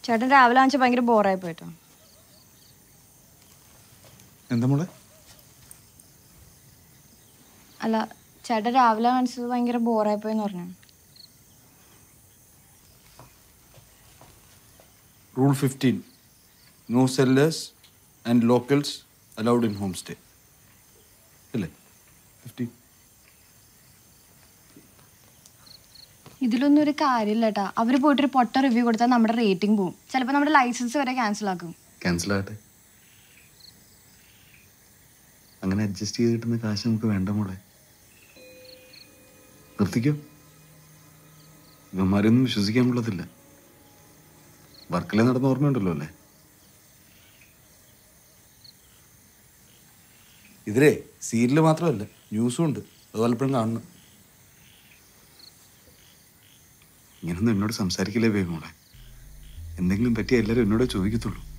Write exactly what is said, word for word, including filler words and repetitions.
ചേട്ടൻ രാവിലെ വാങ്ങിച്ച ഭയങ്കര ബോറായി പോയിട്ടോ. എന്താ മോളെ? അല്ല, ചേട്ടൻ രാവിലെ വാങ്ങിച്ചത് ഭയങ്കര ബോറായി പോയെന്ന് പറഞ്ഞു. Rule fifteen, no sellers and locals allowed in home stay അല്ലേ? ഫിഫ്റ്റീൻ. ഇതിലൊന്നും ഒരു കാര്യമില്ല കേട്ടാ. അവർ പോയിട്ടൊരു പൊട്ട റിവ്യൂ കൊടുത്താൽ നമ്മുടെ റേറ്റിംഗ് പോവും. ചിലപ്പോൾ നമ്മുടെ ലൈസൻസ് വരെ ക്യാൻസൽ ആക്കും. ക്യാൻസൽ ആകട്ടെ. അങ്ങനെ അഡ്ജസ്റ്റ് ചെയ്ത് കിട്ടുന്ന കാശ് നമുക്ക് വേണ്ട മോളെ. നിർത്തിക്കോ. ഇവന്മാരൊന്നും വിശ്വസിക്കാൻ കൊള്ളത്തില്ല. വർക്കിലെ നടന്ന ഓർമ്മയുണ്ടല്ലോ അല്ലേ? ഇതിലേ സീരിയല് മാത്രമല്ല, ന്യൂസും ഉണ്ട്. അത് പലപ്പോഴും കാണണം. ഇങ്ങനൊന്നും എന്നോട് സംസാരിക്കില്ലേ വേഗം മോളെ. എന്തെങ്കിലും പറ്റിയ എല്ലാവരും എന്നോട് ചോദിക്കത്തുള്ളൂ.